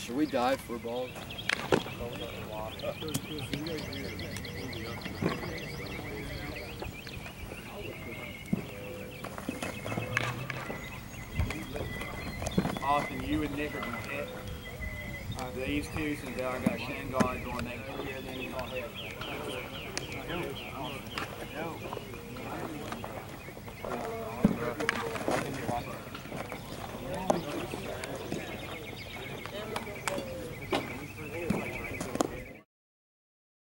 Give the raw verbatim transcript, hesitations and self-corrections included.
Should we dive for balls? Austin, you and Nick are going to hit uh, these two, since I got Shanghai going next year, and then he's going to hit. Go. Go.